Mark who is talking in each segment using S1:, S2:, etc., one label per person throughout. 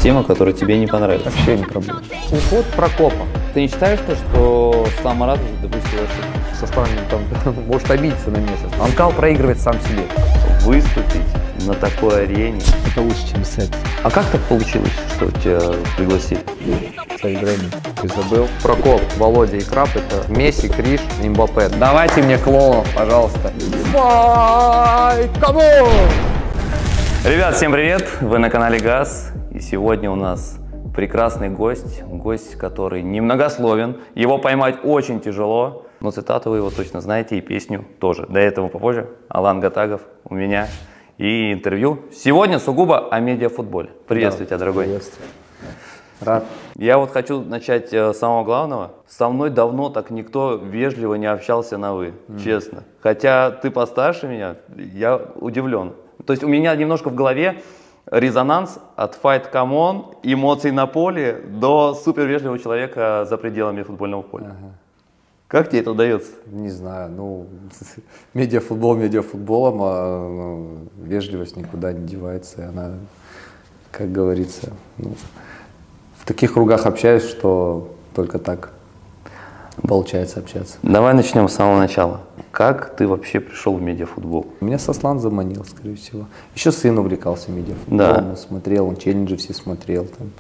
S1: тема, которая тебе не понравится?
S2: Вообще не проблема.
S1: Уход Прокопа. Ты не считаешь, что Слава Маратович допустил ошибку?
S2: Со стороны там может обидеться на месяц. Анкал проигрывает сам себе.
S1: Выступить на такой арене.
S2: Это лучше, чем секс.
S1: А как так получилось, что тебя пригласили?
S2: Время. Ты забыл? Прокоп, Володя и Краб — это Месси, Криш, Мбаппе. Давайте мне клоунов, пожалуйста. Кому?
S1: Ребят, всем привет! Вы на канале ГАЗ. И сегодня у нас прекрасный гость. Гость, который немногословен. Его поймать очень тяжело. Но цитату вы его точно знаете и песню тоже. До этого попозже. Алан Гатагов у меня. И интервью. Сегодня сугубо о медиафутболе. Приветствую тебя, дорогой.
S2: Приветствую. Рад.
S1: Я вот хочу начать с самого главного. Со мной давно так никто вежливо не общался на «вы», честно. Хотя ты постарше меня, я удивлен. То есть у меня немножко в голове резонанс от fight come on, эмоций на поле до супер вежливого человека за пределами футбольного поля.
S2: Ага.
S1: Как тебе это удается?
S2: Не знаю, ну, медиафутбол медиафутболом, а вежливость никуда не девается. И она, как говорится, ну, в таких кругах общаюсь, что только так получается общаться.
S1: Давай начнем с самого начала. Как ты вообще пришел в медиафутбол?
S2: Меня Сослан заманил, скорее всего. Еще сын увлекался медиафутболом,
S1: Да.
S2: смотрел, он челленджи все смотрел. Там.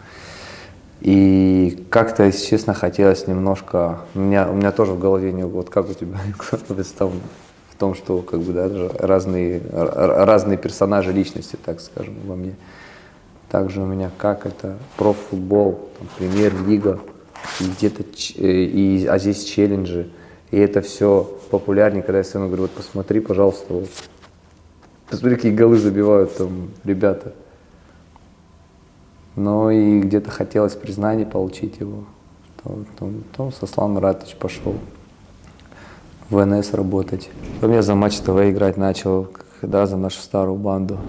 S2: И как-то, если честно, хотелось немножко... У меня тоже в голове не вот как у тебя представлено в том, что как бы, да, разные персонажи личности, так скажем, во мне. Также у меня как это профутбол, там, премьер-лига, и где-то, а здесь челленджи. И это все популярнее, когда я сыну говорю, вот посмотри, пожалуйста, вот, посмотри, какие голы забивают там ребята. Но и где-то хотелось признания получить его. То Сослан Маратович пошел в ВНС работать. Потом я за Матч ТВ играть начал, да, за нашу старую банду.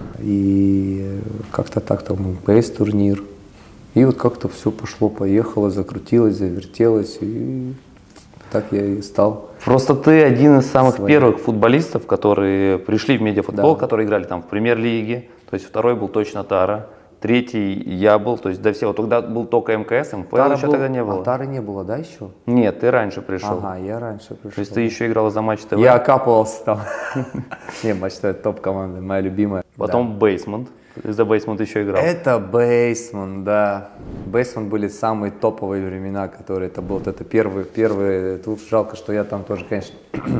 S2: И как-то так там ПС-турнир. И вот как-то все пошло-поехало, закрутилось, завертелось. И так я и стал.
S1: Просто ты один из самых
S2: Своим.
S1: первых футболистов, которые пришли в медиафутбол,
S2: Да.
S1: которые играли там в премьер-лиге. То есть второй был точно Тара, третий я был, то есть до всего. Тогда был только МКС, МФЛ еще тогда не было.
S2: А Тары не было, да, еще?
S1: Нет, ты раньше пришел.
S2: Ага, я раньше пришел.
S1: То есть ты еще играл за Матч ТВ.
S2: Я окапывался там. Не, Матч ТВ топ-команда, моя любимая.
S1: Потом Бейсмент. Ты за Бейсмент еще играл.
S2: Это Бейсмент, да. Бейсмент были самые топовые времена, которые это был. Это первые. Тут жалко, что я там тоже, конечно,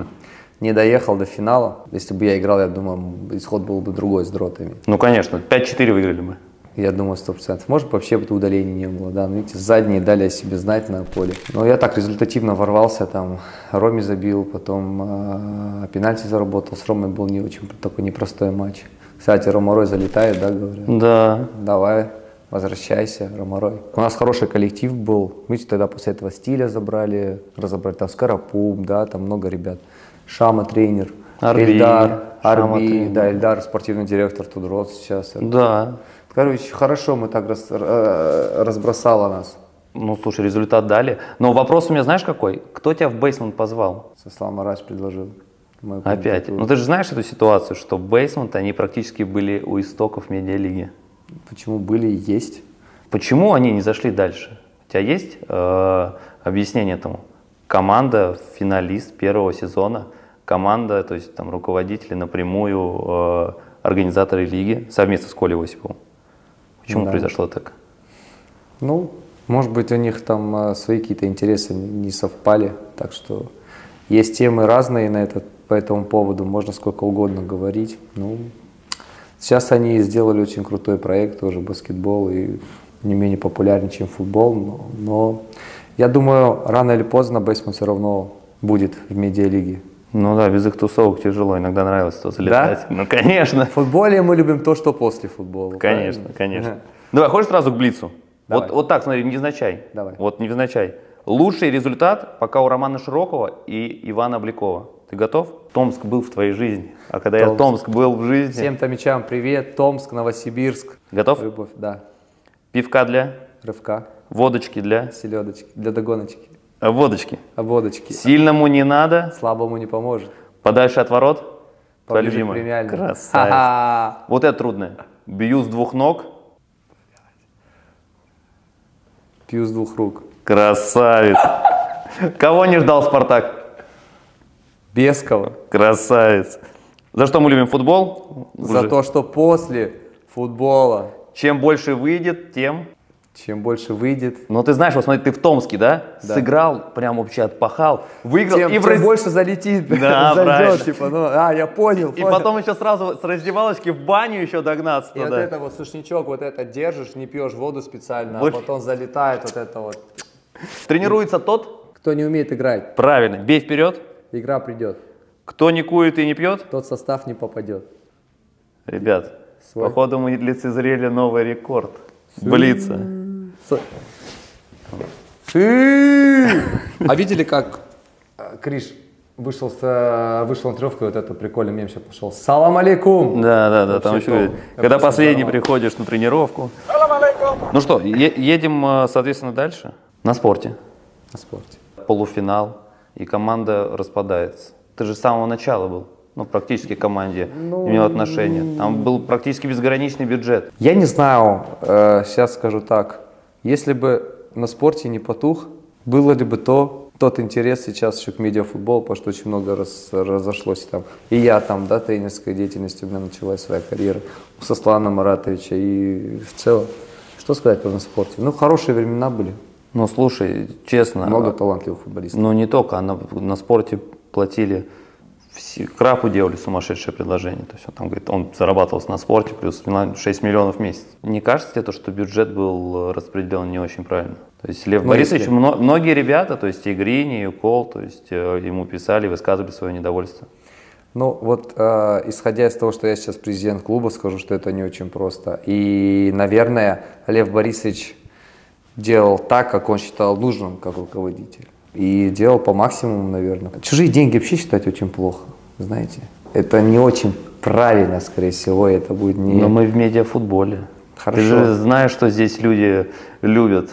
S2: не доехал до финала. Если бы я играл, я думаю, исход был бы другой с дротами.
S1: Ну, конечно, 5-4 выиграли мы.
S2: Я думаю, 100%. Может, вообще бы удалений не было, да. Но видите, задние дали о себе знать на поле. Но я так результативно ворвался, там, Роме забил, потом пенальти заработал. С Ромой был не очень такой непростой матч. Кстати, Ромарой залетает, да, говорят?
S1: Да.
S2: Давай, возвращайся, Ромарой. У нас хороший коллектив был. Мы тогда после этого Стиля разобрали, там Скоропум, да, там много ребят. Шама тренер,
S1: Арби,
S2: Эльдар,
S1: Шама
S2: Арби,
S1: тренер.
S2: да, Эльдар спортивный директор Тудрот сейчас.
S1: Да.
S2: Короче, хорошо мы так разбросало нас.
S1: Ну, слушай, результат дали. Но вопрос у меня знаешь какой? Кто тебя в Бейсмент позвал?
S2: Сослан Маратович предложил. Мою
S1: Опять.
S2: кандидатуру.
S1: Ну, ты же знаешь эту ситуацию, что Бейсмент, они практически были у истоков медиалиги.
S2: Почему были и есть?
S1: Почему они не зашли дальше? У тебя есть объяснение этому? Команда, финалист первого сезона, команда, то есть там руководители напрямую, организаторы лиги, совместно с Колей Осиповым. Почему
S2: Да.
S1: произошло так?
S2: Ну, может быть, у них там свои какие-то интересы не совпали, так что есть темы разные по этому поводу, можно сколько угодно говорить. Ну, сейчас они сделали очень крутой проект, тоже баскетбол, и не менее популярнее, чем футбол, но я думаю, рано или поздно Бейсмент все равно будет в медиалиге.
S1: Ну да, без их тусовок тяжело, иногда нравилось то залетать.
S2: Да?
S1: Ну, конечно.
S2: В футболе мы любим то, что после футбола.
S1: Конечно,
S2: правильно?
S1: конечно. Давай, хочешь сразу к блицу?
S2: Давай.
S1: Вот так, смотри, невзначай.
S2: Давай.
S1: Вот невзначай. Лучший результат пока у Романа Широкова и Ивана Обликова. Ты готов? Томск был в твоей жизни. А когда я Томск был в жизни...
S2: Всем томичам привет, Томск, Новосибирск.
S1: Готов?
S2: Любовь, да.
S1: Пивка для?
S2: Рывка,
S1: Водочки для?
S2: селедочки, для догоночки,
S1: Водочки.
S2: обводочки.
S1: Сильному не надо.
S2: Слабому не поможет.
S1: Подальше от ворот. Твоя
S2: Поближе к
S1: любимая.
S2: премиальным.
S1: Красавец. Вот это трудное. Бью с двух ног.
S2: Пью с двух рук.
S1: Красавец. Кого не ждал Спартак?
S2: Бескова.
S1: Красавец. За что мы любим футбол?
S2: За то, что после футбола,
S1: Чем больше выйдет, тем...
S2: чем больше выйдет,
S1: Ну, ты знаешь, вот смотри, ты в Томске, да?
S2: Да.
S1: Сыграл, прям вообще отпахал, выиграл.
S2: тем больше залетит,
S1: Да, правильно.
S2: зайдет, типа, ну, я понял,
S1: И потом еще сразу с раздевалочки в баню еще догнаться
S2: И вот
S1: туда.
S2: это вот сушничок, вот это держишь, не пьешь воду специально,
S1: Вот.
S2: а потом залетает вот это вот.
S1: Тренируется тот,
S2: Кто не умеет играть,
S1: правильно, бей вперед.
S2: игра придет,
S1: Кто не кует и не пьет,
S2: тот состав не попадет.
S1: ребят,
S2: Свой.
S1: походу мы лицезрели новый рекорд. Блица.
S2: А видели, как Криш вышел на трёвку, вот это прикольный мем сейчас пошел. Салам алейкум!
S1: Да, там
S2: Вообще
S1: еще
S2: топ.
S1: говорит,
S2: Я
S1: когда
S2: просто
S1: последний
S2: взорвал.
S1: приходишь на тренировку. Ну что, едем, соответственно, дальше. На спорте.
S2: На спорте.
S1: Полуфинал, и команда распадается. Ты же с самого начала был, ну, практически к команде имел отношение. Там был практически безграничный бюджет.
S2: Я не знаю, сейчас скажу так, если бы на спорте не потух, было ли бы тот интерес сейчас еще к медиафутболу, потому что очень много разошлось там. И я там, да, тренерской деятельностью, у меня началась своя карьера, у Сослана Маратовича, и в целом, что сказать про на спорте? Ну, хорошие времена были,
S1: Ну, слушай, честно,
S2: много талантливых футболистов.
S1: ну не только, а на спорте платили, Крапу делали сумасшедшее предложение. То есть он там говорит, он зарабатывал на спорте плюс 6 миллионов в месяц. Не кажется тебе то, что бюджет был распределен не очень правильно? То есть Лев Борисович, многие ребята, то есть и Грини, и Укол, то есть ему писали, высказывали свое недовольство.
S2: Ну вот, исходя из того, что я сейчас президент клуба, скажу, что это не очень просто. И, наверное, Лев Борисович делал так, как он считал нужным, как руководитель. И делал по максимуму, наверное. Чужие деньги вообще считать очень плохо, знаете. Это не очень правильно, скорее всего, это будет не...
S1: Но мы в медиафутболе.
S2: Хорошо.
S1: Ты же знаешь, что здесь люди любят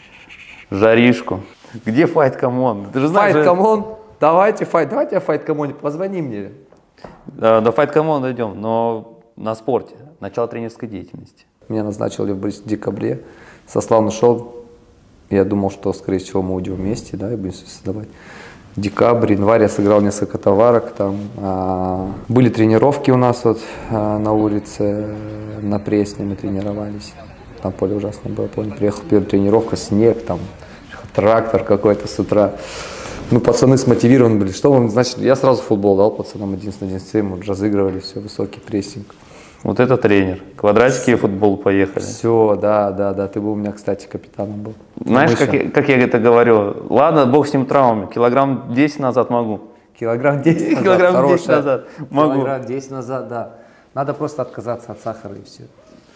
S1: жаришку. Где Fight Come On? Ты же знаешь,
S2: Fight Come On, давайте я Fight Come On, позвони мне.
S1: До Fight Come On дойдем, но на спорте, начало тренерской деятельности.
S2: Меня назначил Лев Борисович в декабре, Сослан ушел. Я думал, что, скорее всего, мы уйдем вместе, да, и будем создавать. Декабрь, январь я сыграл несколько товарок, там были тренировки у нас вот на улице, на Пресне мы тренировались. Там поле ужасное было, помню, приехал первая тренировка, снег, там трактор какой-то с утра. Ну, пацаны смотивированы были. Что вам, значит, я сразу футбол дал пацанам 11 на 11, мы разыгрывали, все, высокий прессинг.
S1: Вот это тренер. Квадратики и футбол поехали.
S2: Все, да, ты был у меня, кстати, капитаном был.
S1: Знаешь, как я это говорю? Ладно, бог с ним травмами, килограмм 10 назад могу.
S2: Килограмм 10 назад,
S1: Килограмм 10
S2: хорошая.
S1: назад могу.
S2: Килограмм 10 назад, да. Надо просто отказаться от сахара и все.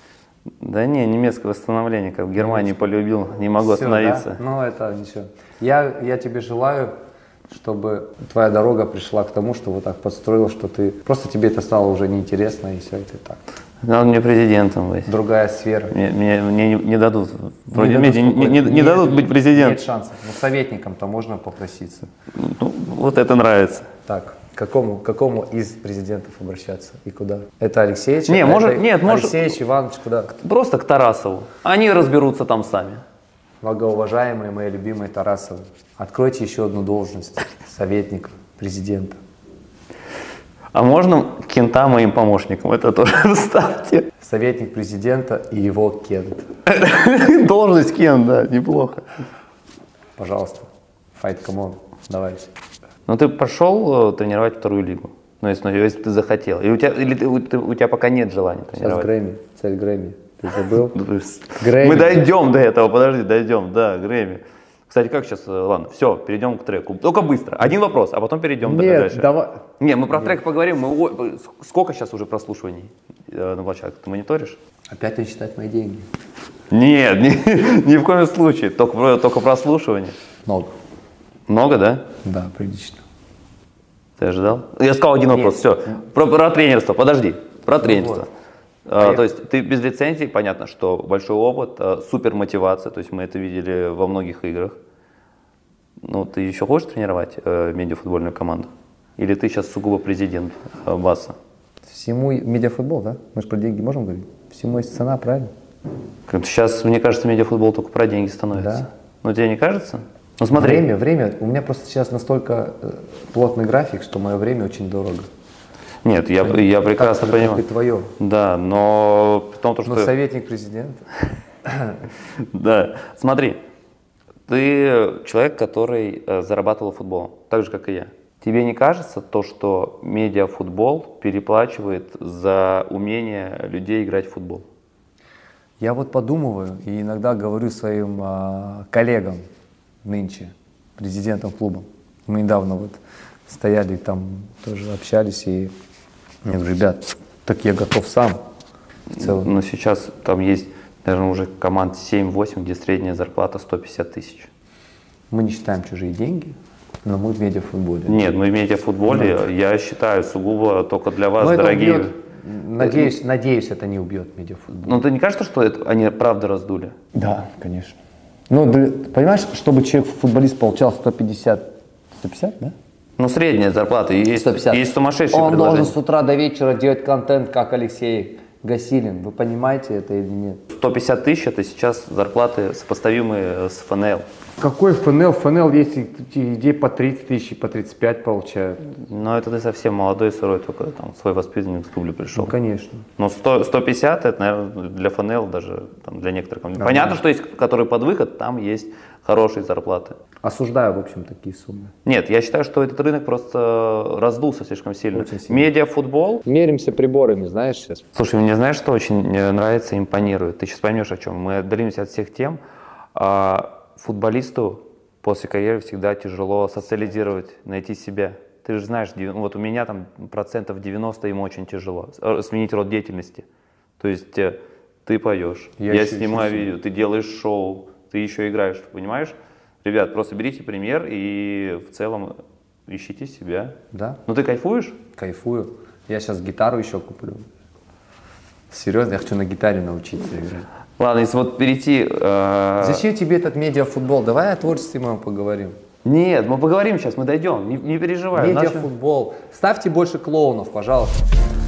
S1: Да не, немецкое восстановление, как в Германии полюбил, не могу
S2: Всё,
S1: остановиться.
S2: да? Ну, это ничего. Я тебе желаю, чтобы твоя дорога пришла к тому, что вот так подстроила, что ты просто тебе это стало уже неинтересно, и все, это так.
S1: Надо мне президентом быть.
S2: Другая сфера.
S1: Мне не дадут, вроде
S2: дадут
S1: не дадут быть
S2: Нет
S1: президентом.
S2: шансов. Но советником-то можно попроситься.
S1: Ну, вот это нравится.
S2: Так, к какому из президентов обращаться и куда? Это Алексеевич?
S1: Не, может, нет, может,
S2: Алексеевич, Иванович, куда?
S1: просто к Тарасову. Они разберутся там сами.
S2: Многоуважаемые мои любимые Тарасовы, откройте еще одну должность советника президента.
S1: А можно кента моим помощником? Это тоже ставьте.
S2: Советник президента и его кент.
S1: Должность кент, да, неплохо.
S2: Пожалуйста, Fight Come On, давайте.
S1: Ну ты пошел тренировать вторую лигу? Ну, если ты захотел. Или у тебя пока нет желания
S2: Сейчас
S1: тренировать?
S2: Грэмми, цель Грэмми. Ты забыл?
S1: Грэмми. Мы дойдем до этого, подожди, дойдем, да, Грэмми. Кстати, как сейчас, ладно, все, перейдем к треку. Только быстро. Один вопрос, а потом перейдем дальше.
S2: Нет, давай.
S1: Не, мы про трек поговорим. Сколько сейчас уже прослушиваний на площадке? Ты мониторишь?
S2: Опять не считать мои деньги.
S1: Нет, ни в коем случае. Только прослушивание.
S2: Много.
S1: Много, да?
S2: Да, прилично.
S1: Ты ожидал? Я сказал один вопрос, все. Про тренерство, подожди. Про тренерство. То есть ты без лицензии, понятно, что большой опыт, супер мотивация, то есть мы это видели во многих играх. Ну, ты еще хочешь тренировать медиафутбольную команду? Или ты сейчас сугубо президент БАСа?
S2: Всему медиафутбол, да? Мы же про деньги можем говорить? Всему есть цена, правильно?
S1: Сейчас, мне кажется, медиафутбол только про деньги становится.
S2: Да.
S1: Ну, тебе не кажется? Ну, смотри.
S2: Время. У меня просто сейчас настолько плотный график, что мое время очень дорого.
S1: Нет, я прекрасно понимаю.
S2: Как и твое.
S1: Да, но при том, что...
S2: Но советник президента.
S1: Да, смотри, ты человек, который зарабатывал футболом, так же, как и я. Тебе не кажется то, что медиафутбол переплачивает за умение людей играть в футбол?
S2: Я вот подумываю и иногда говорю своим коллегам нынче, президентам клуба. Мы недавно вот стояли там, тоже общались, и я говорю, ребят, так я готов сам в целом.
S1: Но сейчас там есть, наверное, уже команд 7-8, где средняя зарплата 150 тысяч.
S2: Мы не считаем чужие деньги, но мы в медиафутболе.
S1: Нет, мы в медиафутболе, я считаю, сугубо только для вас,
S2: но
S1: дорогие.
S2: Надеюсь, это не убьет медиафутбол.
S1: Но ты не кажется, что они правда раздули?
S2: Да, конечно. Ну, понимаешь, чтобы футболист получал 150, да?
S1: Ну, средняя зарплата, есть
S2: 150.
S1: Есть сумасшедшие
S2: Он
S1: предложения.
S2: должен с утра до вечера делать контент, как Алексей Гасилин. Вы понимаете это или нет?
S1: 150 тысяч – это сейчас зарплаты, сопоставимые с ФНЛ.
S2: Какой ФНЛ? ФНЛ есть где по 30 тысяч, по 35 получают.
S1: Но это ты совсем молодой, сырой, только там свой воспитанник с дубля пришел.
S2: Ну, конечно.
S1: Но 150 – это, наверное, для ФНЛ, даже там, для некоторых компаний. Понятно, что есть, которые под выход, там есть хорошие зарплаты.
S2: Осуждаю, в общем, такие суммы.
S1: Нет, я считаю, что этот рынок просто раздулся слишком сильно.
S2: Очень сильно.
S1: Медиафутбол.
S2: Меримся приборами, знаешь, сейчас.
S1: Слушай, мне знаешь, что очень нравится, импонирует? Ты сейчас поймешь, о чем. Мы отдалимся от всех тем. Футболисту после карьеры всегда тяжело социализировать, найти себя. Ты же знаешь, вот у меня там 90% им очень тяжело сменить род деятельности. То есть ты поешь, я снимаю видео, ты делаешь шоу, ты еще играешь, понимаешь? Ребят, просто берите пример и в целом ищите себя.
S2: Да.
S1: Ну ты кайфуешь?
S2: Кайфую. Я сейчас гитару еще куплю. Серьезно, я хочу на гитаре научиться играть.
S1: Ладно, если вот перейти...
S2: Зачем тебе этот медиафутбол? Давай о творчестве мы поговорим.
S1: Нет, мы поговорим сейчас, мы дойдем, не переживай.
S2: Медиафутбол. Ставьте больше клоунов, пожалуйста.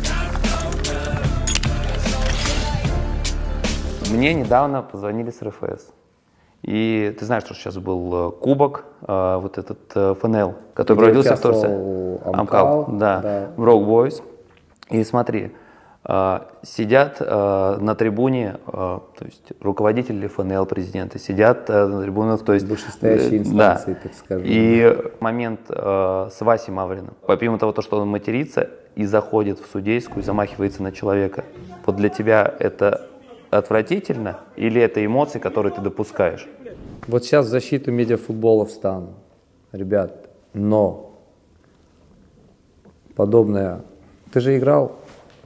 S1: Мне недавно позвонили с РФС. И ты знаешь, что сейчас был кубок, вот этот ФНЛ, который проводился в Турции. Амкал, да, Rock Boys. И смотри, сидят на трибуне, то есть руководители ФНЛ, президенты, сидят на трибунах, то есть...
S2: Вышестоящие инстанции,
S1: да.
S2: так скажем.
S1: И момент с Васей Мавриным. Помимо того, что он матерится и заходит в судейскую, замахивается на человека. Вот для тебя это отвратительно или это эмоции, которые ты допускаешь?
S2: Вот сейчас в защиту медиафутбола встану. Ребят, но подобное... Ты же играл,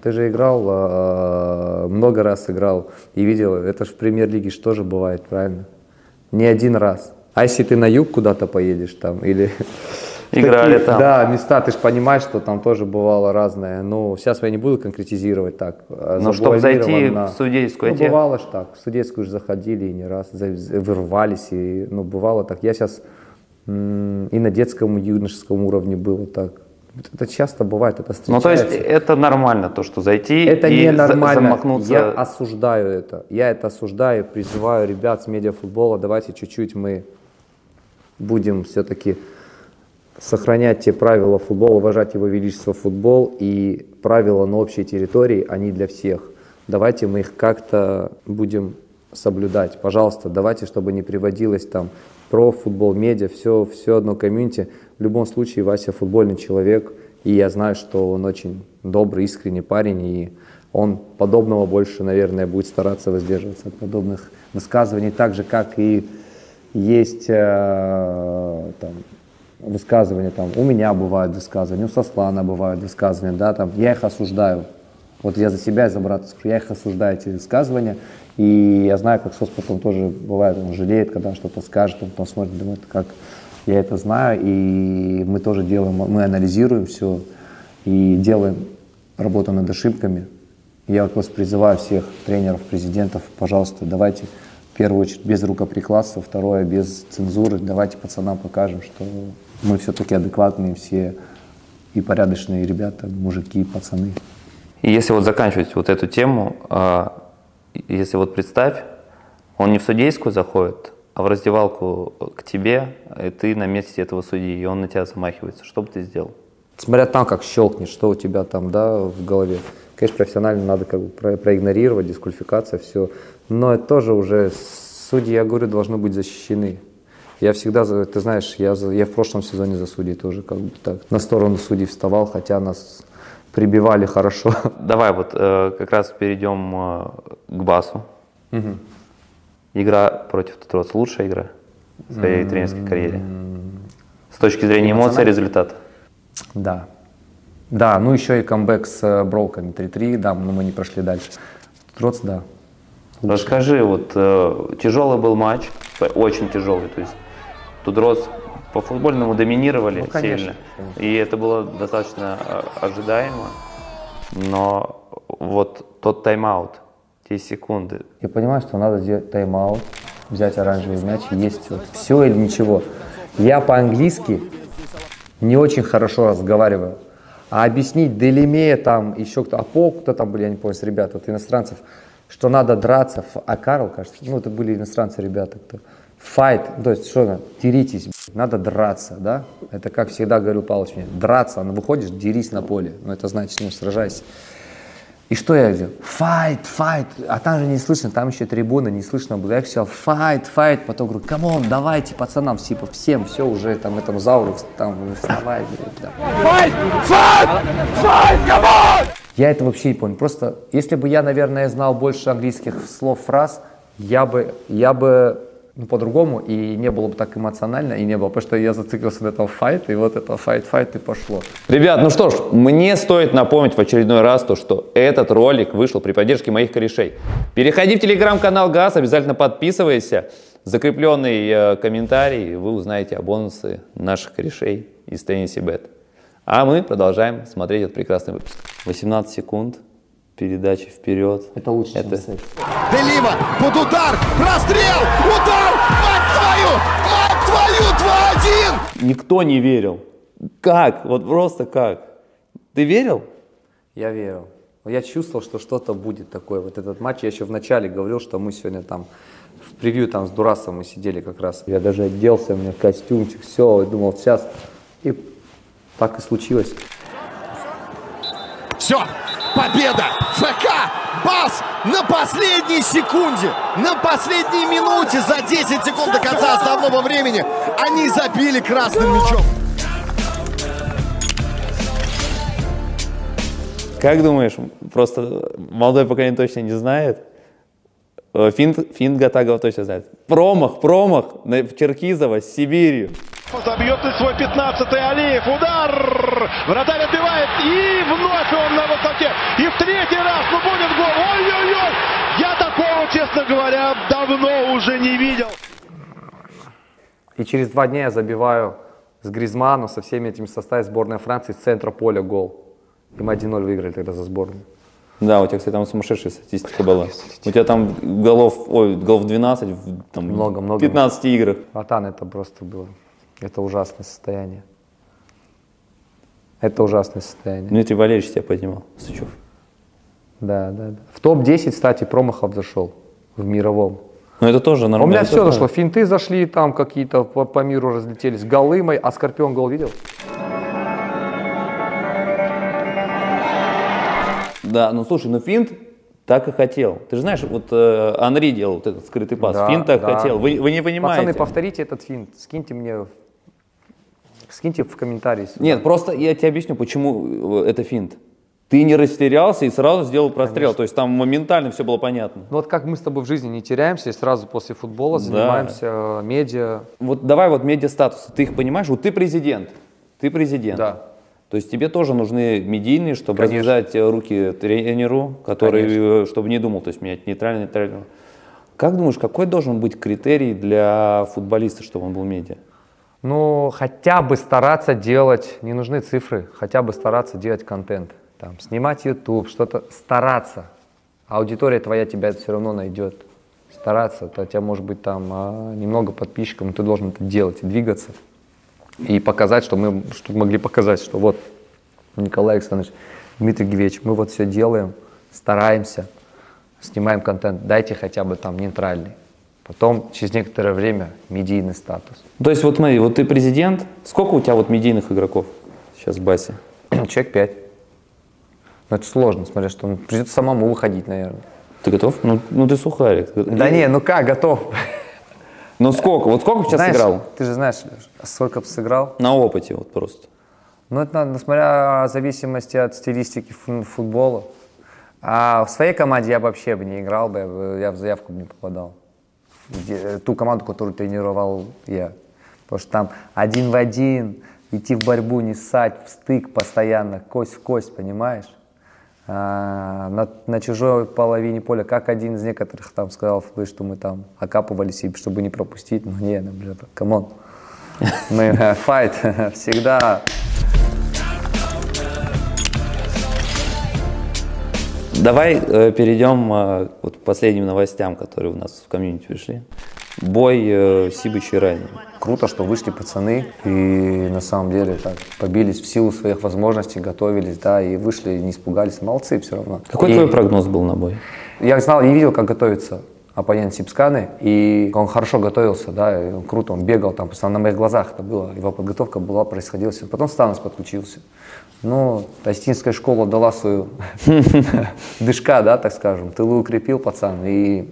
S2: много раз играл и видел, это же в премьер-лиге что же бывает, правильно? Не один раз. А если ты на юг куда-то поедешь там или...
S1: Играли там.
S2: Да, места, ты же понимаешь, что там тоже бывало разное. Ну, сейчас я не буду конкретизировать так.
S1: Но чтобы зайти в судейскую...
S2: бывало ж так. В судейскую же заходили и не раз, вырвались. И, бывало так. Я сейчас и на детском, и юношеском уровне было так. Это часто бывает, это встречается.
S1: Ну, то есть это нормально, то, что зайти
S2: это
S1: и
S2: не нормально.
S1: Замахнуться.
S2: Я осуждаю это. Я это осуждаю, призываю ребят с медиафутбола, давайте чуть-чуть мы будем все-таки сохранять те правила футбола, уважать его величество футбол и правила на общей территории, они для всех. Давайте мы их как-то будем соблюдать. Пожалуйста, давайте, чтобы не приводилось там про футбол, медиа, все одно комьюнити. В любом случае, Вася футбольный человек, и я знаю, что он очень добрый, искренний парень, и он подобного больше, наверное, будет стараться воздерживаться от подобных высказываний, так же, как и есть там, высказывания, там, у меня бывают высказывания, у Сослана бывают высказывания, да, там, я их осуждаю. Вот я за себя и за брата скажу, я их осуждаю, эти высказывания, и я знаю, как Сос потом тоже бывает, он жалеет, когда что-то скажет, он потом смотрит, думает, как я это знаю, и мы тоже делаем, мы анализируем все и делаем работу над ошибками. Я вот просто призываю всех тренеров, президентов, пожалуйста, давайте в первую очередь без рукоприкладства, второе без цензуры, давайте пацанам покажем, что мы все-таки адекватные все и порядочные ребята, мужики, пацаны.
S1: И если вот заканчивать вот эту тему, если вот представь, он не в судейскую заходит, а в раздевалку к тебе, и ты на месте этого судьи, и он на тебя замахивается. Что бы ты сделал?
S2: Смотря там, как щелкнет, что у тебя там, да, в голове. Конечно, профессионально надо как бы проигнорировать, дисквалификация, все. Но это тоже уже судьи, я говорю, должны быть защищены. Я всегда, ты знаешь, я в прошлом сезоне за судей тоже как бы так на сторону судей вставал, хотя нас прибивали хорошо.
S1: Давай вот как раз перейдем к Басу. Угу. Игра против Тутроц лучшая игра в своей тренерской карьере? С точки зрения эмоций, результата?
S2: Да. Да, ну еще и камбэк с Броуками 3-3, да, но мы не прошли дальше. Тутроц, да.
S1: Лучше. Расскажи, вот тяжелый был матч, очень тяжелый, то есть Тутроц по футбольному доминировали, ну, конечно, сильно, конечно. И это было достаточно ожидаемо, но вот тот тайм-аут, те секунды.
S2: Я понимаю, что надо сделать тайм-аут, взять оранжевый мяч, есть все или ничего. Я по-английски не очень хорошо разговариваю, а объяснить Делимея там, еще кто там были, я не помню, с ребят, вот иностранцев, что надо драться, а Карл, кажется, ну это были иностранцы ребята, кто файт, то есть что, деритесь, надо драться, да, это как всегда говорил Павлович мне, драться, ну выходишь, дерись на поле, ну это значит, ну сражайся. И что я делал? Файт, а там же не слышно, там еще трибуна, не слышно было, я кричал файт, потом говорю, камон, давайте пацанам, типа всем, все уже там этому зауру, там вставай, да. Файт, камон! Я это вообще не понял, просто если бы я, наверное, знал больше английских слов, фраз, я бы ну, по-другому, и не было бы так эмоционально, и не было, потому что я зациклился на этом файт, и вот это файт, и пошло.
S1: Ребят, ну что ж, мне стоит напомнить в очередной раз то, что этот ролик вышел при поддержке моих корешей. Переходи в телеграм-канал ГАЗ, обязательно подписывайся, закрепленный комментарий, вы узнаете о бонусы наших корешей из TennesseeBet. А мы продолжаем смотреть этот прекрасный выпуск. 18 секунд. Передачи вперед.
S2: Это лучше, чем секс.
S3: Делима под удар, прострел, удар, мать твою, 2-1!
S1: Никто не верил. Как? Вот просто как? Ты верил?
S2: Я верил. Я чувствовал, что что-то будет такое. Вот этот матч, я еще в начале говорил, что мы сегодня там в превью там с Дурасом мы сидели как раз. Я даже оделся, у меня костюмчик, все, думал сейчас. И так и случилось.
S3: Все, победа! ФК БАС на последней секунде, на последней минуте, за 10 секунд до конца основного времени они забили красным мячом.
S1: Как думаешь, просто молодое поколение точно не знает? Финт Гатагова точно знает. Промах в Черкизово с Сибирью.
S3: Забьет ли свой 15-й Алиев. Удар! Вратарь отбивает. И вновь он на высоте. И в третий раз. Ну будет гол. Ой-ой-ой! Я такого, честно говоря, давно уже не видел.
S2: И через 2 дня я забиваю с Гризманом, со всеми этими составами сборной Франции с центра поля гол. И мы 1-0 выиграли тогда за сборную.
S1: Да, у тебя, кстати, там сумасшедшая статистика была. У тебя там голов 12 в
S2: много.
S1: 15 играх.
S2: Братан, это просто было. Это ужасное состояние. Это ужасное состояние.
S1: Дмитрий Валерьевич тебя поднимал, Сычев.
S2: Да. В топ-10, кстати, промахов зашел в мировом.
S1: Ну это тоже нормально.
S2: У меня все зашло. Финты зашли, там какие-то по миру разлетелись. Голы мои. А Скорпион гол видел?
S1: Да, ну слушай, ну финт так и хотел. Ты же знаешь, вот Анри делал вот этот скрытый пас. Да, финт так хотел. Вы не понимаете.
S2: Пацаны, повторите этот финт. Скиньте в комментарии. Сюда.
S1: Нет, просто я тебе объясню, почему это финт. Ты не растерялся и сразу сделал прострел. Конечно. То есть там моментально все было понятно.
S2: Ну вот как мы с тобой в жизни не теряемся и сразу после футбола занимаемся медиа.
S1: Вот давай вот медиа-статусы. Ты их понимаешь? Вот ты президент. Да. То есть тебе тоже нужны медийные, чтобы развязать руки тренеру, который, чтобы не думал, то есть менять нейтрального. Как думаешь, какой должен быть критерий для футболиста, чтобы он был медиа?
S2: Ну, хотя бы стараться делать, не нужны цифры, хотя бы стараться делать контент. Там, снимать YouTube, что-то, стараться. Аудитория твоя тебя все равно найдет. Стараться, у тебя может быть там немного подписчиков, но ты должен это делать, двигаться. И показать, чтобы могли показать, что вот Николай Александрович, Дмитрий Гевич, мы вот все делаем, стараемся, снимаем контент, дайте хотя бы там нейтральный. Потом, через некоторое время, медийный статус.
S1: То есть вот смотри, вот ты президент, сколько у тебя вот медийных игроков сейчас в Басе?
S2: Человек 5. Но это сложно, смотря что придется самому выходить, наверное.
S1: Ты готов? Ну ты сухарик.
S2: Да не, ну как, готов.
S1: Ну сколько? Вот сколько сейчас
S2: Знаешь,
S1: сыграл?
S2: Ты же знаешь, Леш, сколько бы сыграл?
S1: На опыте вот просто.
S2: Ну это надо, смотря в зависимости от стилистики футбола. А в своей команде я бы вообще бы не играл, я в заявку бы не попадал. Ту команду, которую тренировал я. Потому что там 1 в 1, идти в борьбу, не ссать, в стык постоянно, кость в кость, понимаешь? На чужой половине поля, как один из некоторых там сказал, что мы там окапывались, чтобы не пропустить. Ну не, блин, камон. Мы файт всегда.
S1: Давай перейдем вот к последним новостям, которые у нас в комьюнити пришли. Бой Сибыча и Раннего.
S2: Круто, что вышли пацаны и на самом деле так побились в силу своих возможностей, готовились, да, и вышли, не испугались. Молодцы все равно.
S1: Какой твой прогноз был на бой?
S2: Я знал и видел, как готовится оппонент Сибсканы, и он хорошо готовился, да, и он круто, он бегал там, на моих глазах это было, его подготовка была, происходила. Потом Станос подключился. Ну, Остинская школа дала свою дышка, да, так скажем. Тылы укрепил пацан и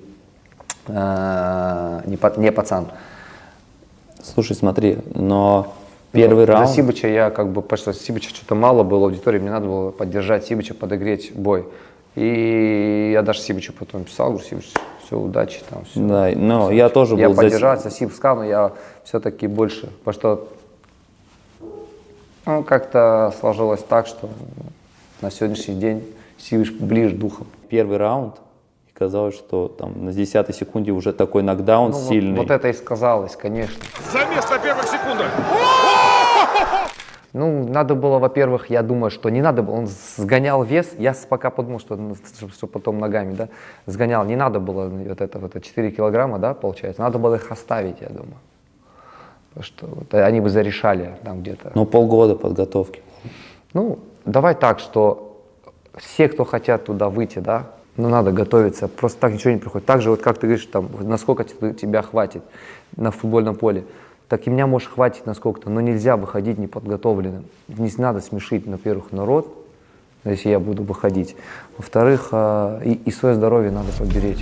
S2: не пацан.
S1: Слушай, смотри, но первый раунд...
S2: За Сибыча я как бы, потому что Сибыча что-то мало было аудитории, мне надо было поддержать Сибыча, подогреть бой. И я даже Сибычу потом писал, говорю, Сибыч, все, удачи там, все.
S1: Да, но я тоже был
S2: я поддержать за Сибскану, я все-таки больше, потому что ну, как-то сложилось так, что на сегодняшний день Сибыч ближе духом.
S1: Первый раунд, и казалось, что там на 10-й секунде уже такой нокдаун сильный.
S2: Вот это и сказалось, конечно.
S3: Замес на первых секундах.
S2: Ну, надо было, во-первых, я думаю, что не надо было, он сгонял вес, я пока подумал, что потом ногами, да, сгонял, не надо было вот это 4 килограмма, да, получается, надо было их оставить, я думаю. Потому что вот, они бы зарешали там где-то.
S1: Ну, полгода подготовки.
S2: Ну, давай так, что все, кто хотят туда выйти, да, ну, надо готовиться, просто так ничего не приходит. Так же, вот как ты говоришь, там, насколько тебя хватит на футбольном поле, так и меня, может, хватит насколько-то, но нельзя выходить неподготовленным. Не надо смешить, во-первых, народ, если я буду выходить. Во-вторых, и свое здоровье надо поберечь.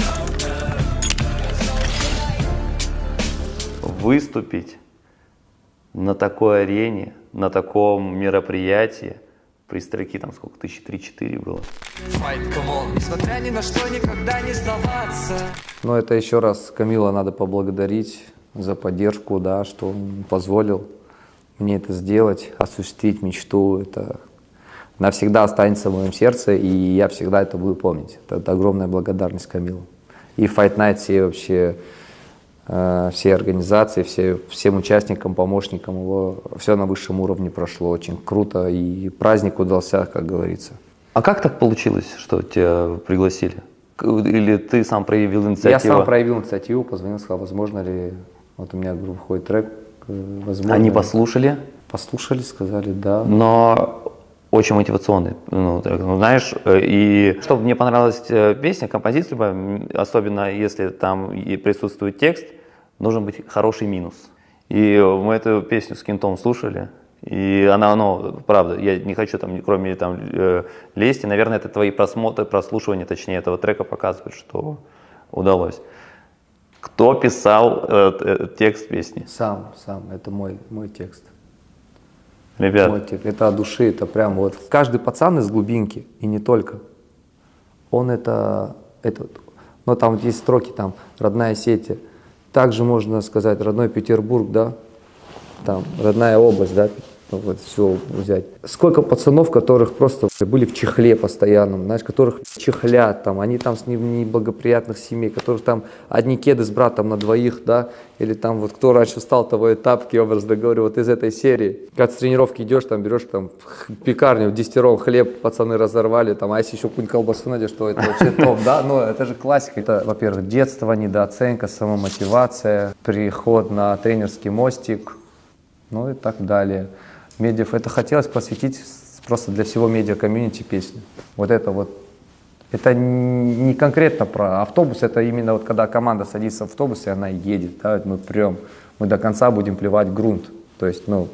S1: Выступить на такой арене, на таком мероприятии, при строке там сколько, 1003-4 было.
S4: Несмотря ни на что, никогда не сдаваться.
S2: Но это еще раз Камила надо поблагодарить за поддержку, да, что он позволил мне это сделать, осуществить мечту. Это навсегда останется в моем сердце, и я всегда это буду помнить. Это огромная благодарность Камилу. И Fight Night все вообще, все организации, всем участникам, помощникам его, все на высшем уровне прошло, очень круто, и праздник удался, как говорится.
S1: А как так получилось, что тебя пригласили? Или ты сам проявил инициативу?
S2: Я сам проявил инициативу, позвонил, сказал, возможно ли, вот у меня, говорю, выходит трек, возможно.
S1: Они послушали?
S2: Послушали, сказали, да.
S1: Но очень мотивационный, ну, знаешь, и чтобы мне понравилась песня, композиция, особенно если там и присутствует текст, должен быть хороший минус. И мы эту песню с Кентом слушали, и она, ну, правда, я не хочу там, кроме там лезть, и, наверное, это твои просмотры, прослушивания, точнее, этого трека показывают, что удалось. Кто писал текст песни?
S2: Сам, это мой текст.
S1: Ребят.
S2: Мой текст. Это от души, это прям вот. Каждый пацан из глубинки, и не только, он но там вот есть строки, там, родная Осетия. Также можно сказать, родной Петербург, да, там, родная область, да, вот все взять. Сколько пацанов, которых просто были в чехле постоянном, знаешь, которых чехлят, там, они там с неблагоприятных семей, которых там одни кеды с братом на двоих, да, или там вот кто раньше встал, того и тапки, образно говорю, вот из этой серии. Когда с тренировки идешь, там берешь там пекарню, дистерол, хлеб, пацаны разорвали, там, а если еще какую-нибудь колбасу найдешь, что это вообще топ, да, но это же классика. Это, во-первых, детство, недооценка, самомотивация, переход на тренерский мостик, ну и так далее. Это хотелось посвятить просто для всего медиа-комьюнити песню. Вот это вот Это не конкретно про автобус, это именно вот когда команда садится в автобус и она едет, да, мы прем, мы до конца будем плевать грунт. То есть, ну,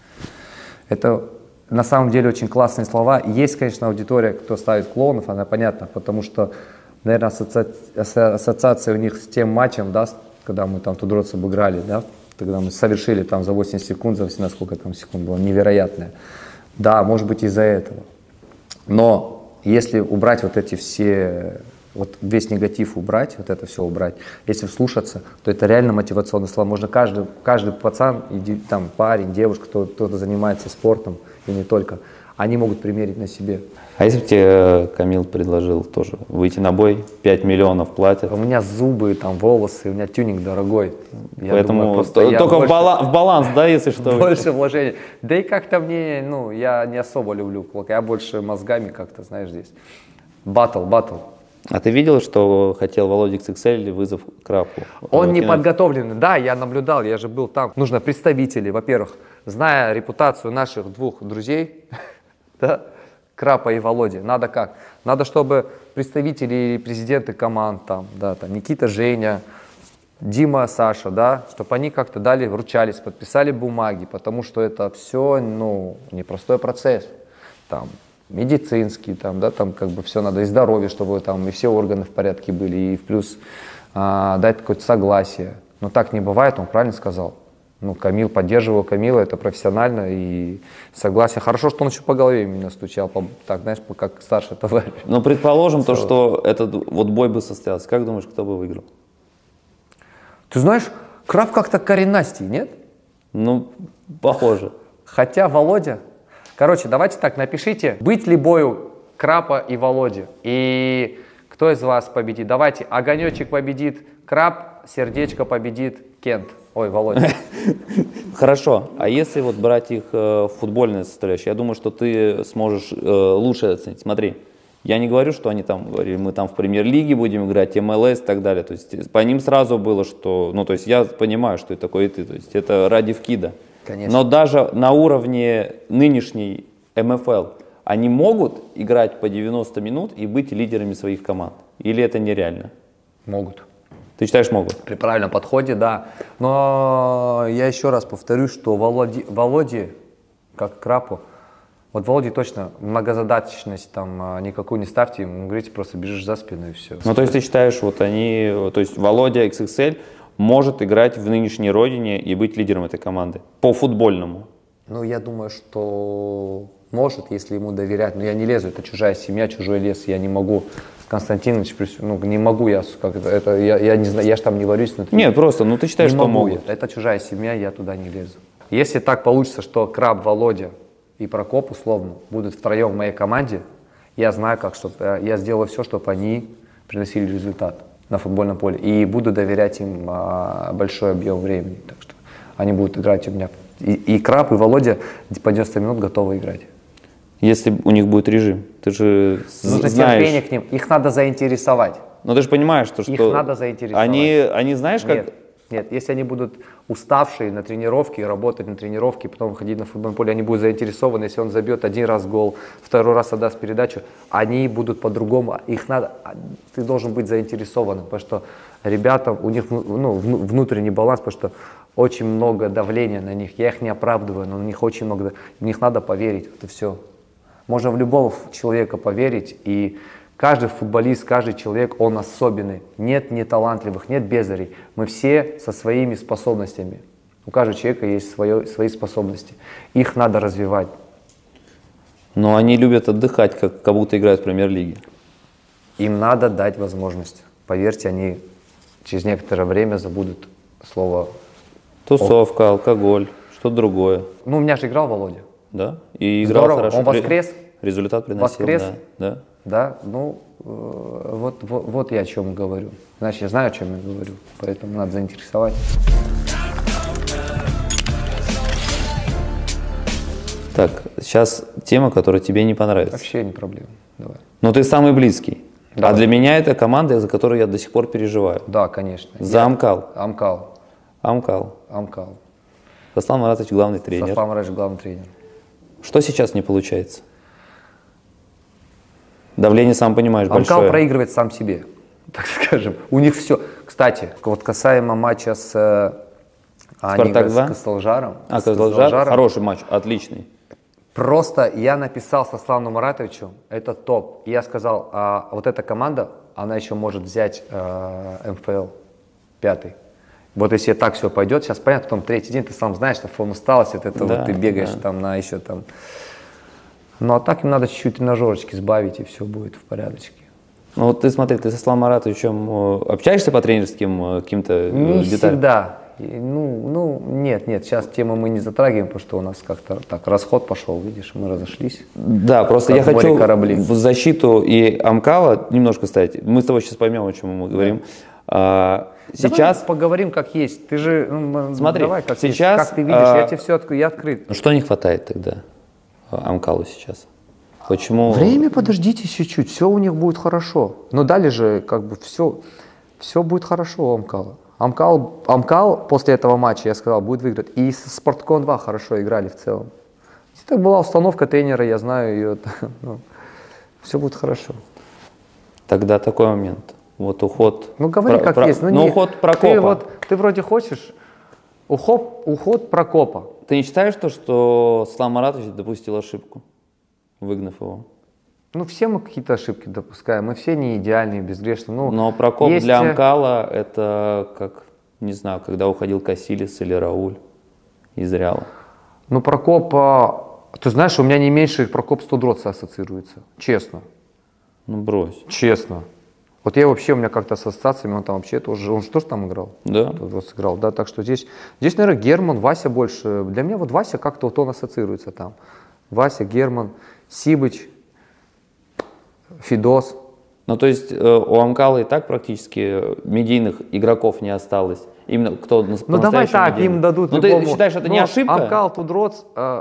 S2: это на самом деле очень классные слова. Есть, конечно, аудитория, кто ставит клоунов, она понятна, потому что, наверное, ассоциация у них с тем матчем, да, когда мы там Тудроц обыграли, да, когда мы совершили там за 8 секунд, за 18, сколько там секунд было, невероятное. Да, может быть из-за этого. Но если убрать вот эти все, вот весь негатив убрать, вот это все убрать, если вслушаться, то это реально мотивационные слова. Можно каждый пацан, там, парень, девушка, кто-то занимается спортом и не только, они могут примерить на себе.
S1: А если бы тебе Камил предложил тоже выйти на бой, 5 миллионов платят?
S2: У меня зубы, там, волосы, у меня тюнинг дорогой.
S1: Поэтому только в баланс, да, если что?
S2: Больше вложений. Да и как-то мне, ну, я не особо люблю кулак, я больше мозгами как-то, знаешь, здесь. Баттл.
S1: А ты видел, что хотел Володя XXL вызов Крапу?
S2: Он не подготовленный. Да, я наблюдал, я же был там. Нужно представителей, во-первых, зная репутацию наших двух друзей, да, Крапа и Володи, надо как? Надо, чтобы представители и президенты команд, там, да, там, Никита, Женя, Дима, Саша, да, чтобы они как-то дали, вручались, подписали бумаги, потому что это все, ну, непростой процесс, там, медицинский, там, да, там, как бы все надо, и здоровье, чтобы там и все органы в порядке были, и плюс дать какое-то согласие. Но так не бывает, он правильно сказал. Ну, Камил, поддерживал Камила, это профессионально и согласие. Хорошо, что он еще по голове меня стучал, так, знаешь, как старший товарищ.
S1: Ну, предположим, то, что этот вот бой бы состоялся. Как думаешь, кто бы выиграл?
S2: Ты знаешь, Краб как-то коренастей, нет?
S1: Ну, похоже.
S2: Хотя Володя... Короче, давайте так, напишите, быть ли бою Крапа и Володи. И кто из вас победит? Давайте, огонечек победит Краб, сердечко победит Кент. Ой, Володя.
S1: Хорошо. А если вот брать их футбольную составляющую, я думаю, что ты сможешь лучше оценить. Смотри, я не говорю, что они там говорили, мы там в премьер-лиге будем играть, МЛС и так далее. То есть по ним сразу было, что, ну, то есть я понимаю, что это такое и ты. То есть это ради вкида.
S2: Конечно.
S1: Но даже на уровне нынешней МФЛ они могут играть по 90 минут и быть лидерами своих команд? Или это нереально?
S2: Могут.
S1: Ты считаешь, могут?
S2: При правильном подходе, да. Но я еще раз повторю, что Володе, как Крапу, вот Володе точно многозадачность там никакую не ставьте, ему говорите, просто бежишь за спину и все.
S1: Ну, то есть ты считаешь, вот они, то есть Володя XXL может играть в нынешней родине и быть лидером этой команды по футбольному?
S2: Ну, я думаю, что может, если ему доверять. Но я не лезу, это чужая семья, чужой лес, я не могу. Константинович, ну, не могу я, как это я не знаю, я же там не варюсь.
S1: Нет, просто, ну ты считаешь, что
S2: могут.
S1: могут.
S2: Это чужая семья, я туда не лезу. Если так получится, что Краб, Володя и Прокоп, условно, будут втроем в моей команде, я знаю, как, чтобы я сделаю все, чтобы они приносили результат на футбольном поле. И буду доверять им большой объем времени. Так что они будут играть у меня. И Краб, и Володя по 90 минут готовы играть.
S1: Если у них будет режим, ты же
S2: нужно
S1: знаешь.
S2: Терпение к ним, их надо заинтересовать.
S1: Но ты же понимаешь, что
S2: их надо заинтересовать.
S1: Они знаешь, как...
S2: Нет, если они будут уставшие на тренировке, работать на тренировке, потом выходить на футбольное поле, они будут заинтересованы, если он забьет один раз гол, второй раз отдаст передачу, они будут по-другому, их надо, ты должен быть заинтересованным, потому что ребята, у них внутренний баланс, потому что очень много давления на них, я их не оправдываю, но на них очень много, в них надо поверить, это все. Можно в любого человека поверить, и каждый футболист, каждый человек, он особенный. Нет неталантливых, нет бездарей. Мы все со своими способностями. У каждого человека есть свои способности. Их надо развивать.
S1: Но они любят отдыхать, как будто играют в премьер-лиге.
S2: Им надо дать возможность. Поверьте, они через некоторое время забудут слово
S1: тусовка, алкоголь, что-то другое.
S2: Ну, у меня же играл Володя.
S1: Да? И играл
S2: здорово.
S1: Хорошо.
S2: Он воскрес.
S1: Результат приносил.
S2: Воскрес.
S1: Да.
S2: Да, ну, вот я о чем говорю. Значит, я знаю, о чем я говорю, поэтому надо заинтересовать.
S1: Так, сейчас тема, которая тебе не понравится.
S2: Вообще не проблема, давай.
S1: Но ты самый близкий.
S2: Да.
S1: А для меня это команда, за которую я до сих пор переживаю.
S2: Да, конечно.
S1: За Амкал.
S2: Амкал.
S1: Сослан Маратович главный тренер.
S2: Сослан Маратович главный тренер.
S1: Что сейчас не получается? Давление, сам понимаешь,
S2: Амкал
S1: большое.
S2: проигрывает сам себе, так скажем. У них все. Кстати, вот касаемо матча с
S1: Спартак-2?
S2: Костолжаром.
S1: Костолжар? Хороший матч, отличный.
S2: Просто я написал Сослану Маратовичу, это топ. И я сказал, вот эта команда, она еще может взять МФЛ 5. Вот если так все пойдет, сейчас понятно, потом третий день, ты сам знаешь, что фон усталость, вот это вот ты бегаешь там на еще там. Ну а так им надо чуть-чуть тренажерочки сбавить, и все будет в порядочке.
S1: Ну вот ты смотри, ты со Славом Маратовичем общаешься по тренерским каким-то
S2: Не
S1: деталям?
S2: всегда. Нет, сейчас тему мы не затрагиваем, потому что у нас как-то так расход пошел, видишь, мы разошлись.
S1: Да, просто
S2: Как
S1: я
S2: в море
S1: хочу
S2: корабли.
S1: в защиту и Амкала немножко ставить. Мы с тобой сейчас поймем, о чем мы говорим. Сейчас,
S2: Давай поговорим как есть. Ты же,
S1: смотри,
S2: давай как
S1: сейчас,
S2: есть. Как ты видишь, я тебе все я открыт.
S1: ну что не хватает тогда Амкалу сейчас? Почему?
S2: Время подождите чуть-чуть, все у них будет хорошо. Но далее же как бы все будет хорошо у Амкала. Амкал после этого матча, я сказал, будет выиграть. И с Спартком 2 хорошо играли в целом. Это была установка тренера, я знаю ее. Все будет хорошо.
S1: Тогда такой момент. Вот уход.
S2: Ну говори как есть.
S1: Уход Прокопа.
S2: Ты вроде хочешь уход Прокопа.
S1: Ты не считаешь то, что Слава Маратович допустил ошибку, выгнав его?
S2: Ну все мы какие-то ошибки допускаем. Мы все не идеальные, безгрешные.
S1: Но Прокоп для Амкала это как, не знаю, когда уходил Касилис или Рауль из Реала.
S2: Ну Прокоп, ты знаешь, у меня не меньше Прокоп с Тудроцем ассоциируется. Честно.
S1: Ну брось.
S2: Честно. Вот я вообще, у меня как-то с ассоциациями, он там вообще тоже, он же тоже там играл?
S1: Да.
S2: Тудроц играл, да, так что здесь, наверное, Герман, Вася больше. Для меня вот Вася как-то вот он ассоциируется там. Вася, Герман, Сибыч, Фидос.
S1: Ну то есть у Амкала и так практически медийных игроков не осталось. Именно кто
S2: Ну давай так,
S1: медийный.
S2: им дадут
S1: Ну
S2: любому.
S1: ты считаешь, это не ошибка?
S2: Амкал, Тудроц,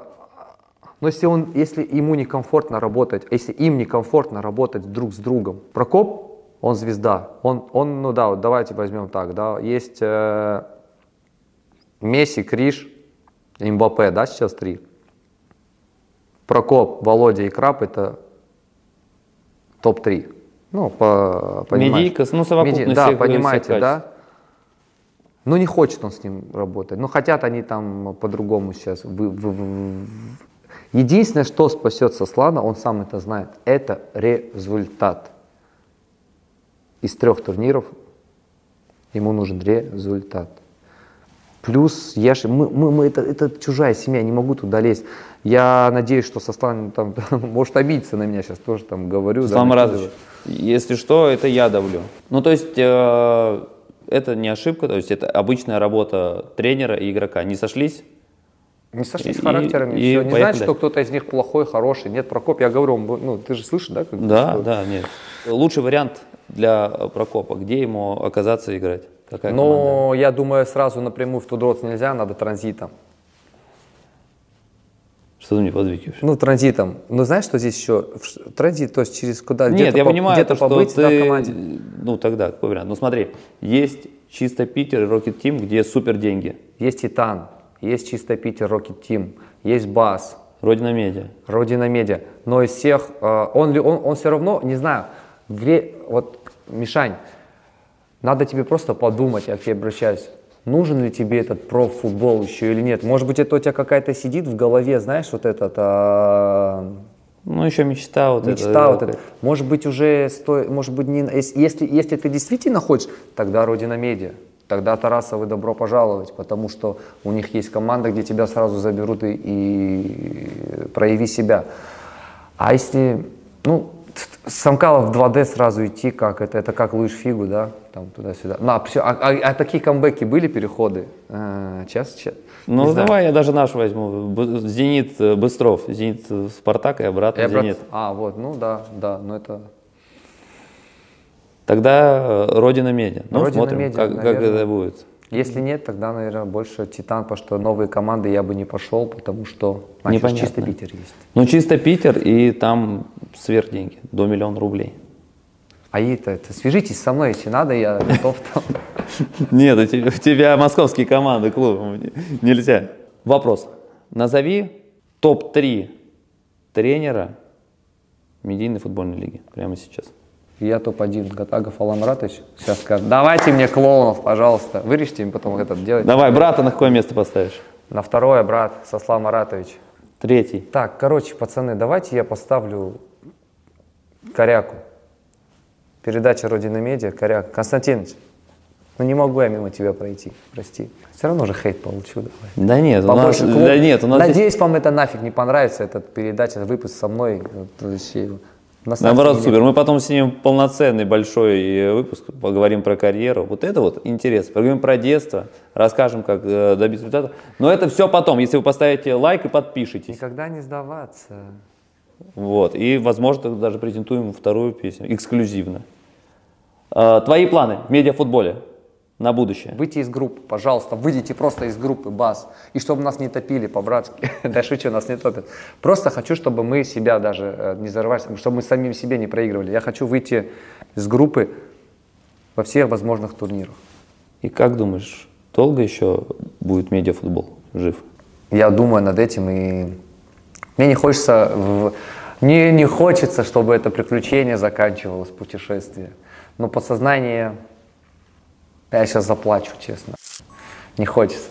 S2: но если ему некомфортно работать, если им некомфортно работать друг с другом, Прокоп, он звезда, он ну да, вот давайте возьмем так, да, есть Месси, Криш, Мбаппе, да, сейчас 3. Прокоп, Володя и Краб — это топ-3. Ну, понимаешь.
S1: Медийка, ну совокупность
S2: да,
S1: всех,
S2: понимаете,
S1: всех
S2: да.
S1: качеств.
S2: Ну, не хочет он с ним работать. Ну, хотят они там по-другому сейчас. Единственное, что спасет Сослана, он сам это знает, это результат. Из 3 турниров ему нужен результат. Плюс, это чужая семья, не могу туда лезть. Я надеюсь, что Сослан там, может обидеться на меня, сейчас тоже там говорю.
S1: Слава Маратович, если что, это я давлю. Ну, то есть, это не ошибка, то есть, это обычная работа тренера и игрока. Не сошлись?
S2: Не сошлись с характерами,
S1: и
S2: все. Не значит,
S1: дальше.
S2: что кто-то из них плохой, хороший. Нет, Прокоп, я говорю, ну, ты же слышишь, да?
S1: Да, нет. Лучший вариант для Прокопа, где ему оказаться играть? Какая команда?
S2: Но я думаю, сразу напрямую в Тудроц нельзя, надо транзитом.
S1: Что ты мне подвикиваешь?
S2: Ну, транзитом. Ну, знаешь, что здесь еще? Транзит, то есть через куда?
S1: Нет, я понимаю,
S2: где-то
S1: что
S2: побыть
S1: ты...
S2: в команде.
S1: Ну, тогда, какой вариант? Ну, смотри, есть чисто Питер и Rocket Team, где супер деньги.
S2: Есть Титан, есть чисто Питер, Rocket Team, есть Бас.
S1: Родина Медиа.
S2: Родина Медиа. Но из всех, он все равно, не знаю, вот, Мишань, надо тебе просто подумать, я к тебе обращаюсь, нужен ли тебе этот профутбол еще или нет. Может быть, это у тебя какая-то сидит в голове, знаешь, вот этот...
S1: Ну, еще мечта вот
S2: мечта
S1: эта.
S2: вот эта. Может быть, уже стоит, может быть, не, если ты действительно хочешь, тогда Родина Медиа. Тогда Тарасовы добро пожаловать, потому что у них есть команда, где тебя сразу заберут и прояви себя. А если, ну, с Амкала в 2D сразу идти, как это как луишь фигу, да, там туда-сюда. А такие камбэки были, переходы? Час?
S1: Ну, давай я даже наш возьму. Зенит Быстров, Зенит Спартак и обратно Зенит.
S2: Вот, ну да, но это...
S1: Тогда Родина Медиа. Ну,
S2: Родина
S1: смотрим,
S2: Медиа,
S1: как это будет.
S2: Если нет, тогда, наверное, больше Титан, потому что новые команды я бы не пошел, потому что
S1: Непонятно.
S2: чисто Питер есть.
S1: Ну, чисто Питер, и там сверх деньги, до 1 000 000 рублей.
S2: А это свяжитесь со мной, если надо, я готов там.
S1: Нет, у тебя московские команды, клубы, нельзя. Вопрос. Назови топ-3 тренера медийной футбольной лиги прямо сейчас.
S2: Я топ-1 Гатагов Алан Маратович. Сейчас скажет, давайте мне клоунов, пожалуйста. Вырежьте им потом этот делать.
S1: Давай, брата на какое место поставишь?
S2: На второе брат Сослав Маратович.
S1: Третий.
S2: Так, короче, пацаны, давайте я поставлю Коряку. Передача Родина Медиа, Коряк. Константинович, ну не могу я мимо тебя пройти, прости. Все равно же хейт получу, давай.
S1: Да нет,
S2: Побольше клоун.
S1: да нет, у нас
S2: Надеюсь, вам это нафиг не понравится, эта передача, выпуск со мной.
S1: наоборот, супер. Мы потом снимем полноценный большой выпуск, поговорим про карьеру. Вот это вот интересно. Поговорим про детство, расскажем, как добиться результата. Но это все потом, если вы поставите лайк и подпишитесь.
S2: Никогда не сдаваться.
S1: Вот. И, возможно, даже презентуем вторую песню, эксклюзивно. Твои планы в медиафутболе на будущее?
S2: Выйти из группы, пожалуйста, выйдите просто из группы, бас. И чтобы нас не топили по-братски. Да шучу, нас не топят. Просто хочу, чтобы мы себя даже не взорвались, чтобы мы самим себе не проигрывали. Я хочу выйти из группы во всех возможных турнирах.
S1: И как думаешь, долго еще будет медиафутбол жив?
S2: Я думаю над этим, и мне не хочется, не хочется, чтобы это приключение заканчивалось, путешествие. Но подсознание, я сейчас заплачу, честно. Не хочется.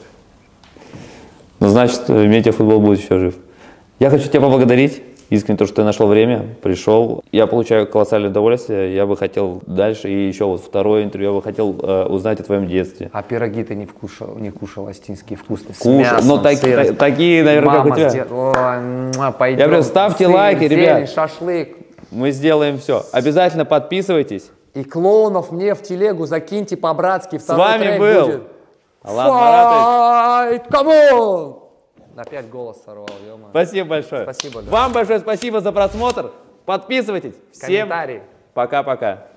S1: Ну, значит, медиафутбол будет еще жив. Я хочу тебя поблагодарить, искренне, то, что ты нашел время, пришел. Я получаю колоссальное удовольствие. Я бы хотел дальше, и еще вот второе интервью, я бы хотел узнать о твоем детстве.
S2: А пироги ты не кушал, астинские вкусные.
S1: Кушал, но такие, наверное, как у тебя.
S2: Пойдем.
S1: Я говорю, ставьте лайки, ребят.
S2: Шашлык.
S1: Мы сделаем все. Обязательно подписывайтесь.
S2: И клоунов мне в телегу закиньте по-братски.
S1: С вами был Алан Маратович.
S2: Fight, come on! Опять голос сорвал, ё-моё.
S1: Спасибо большое.
S2: Спасибо, да.
S1: Вам большое спасибо за просмотр. Подписывайтесь. Всем
S2: Комментарии.
S1: пока-пока.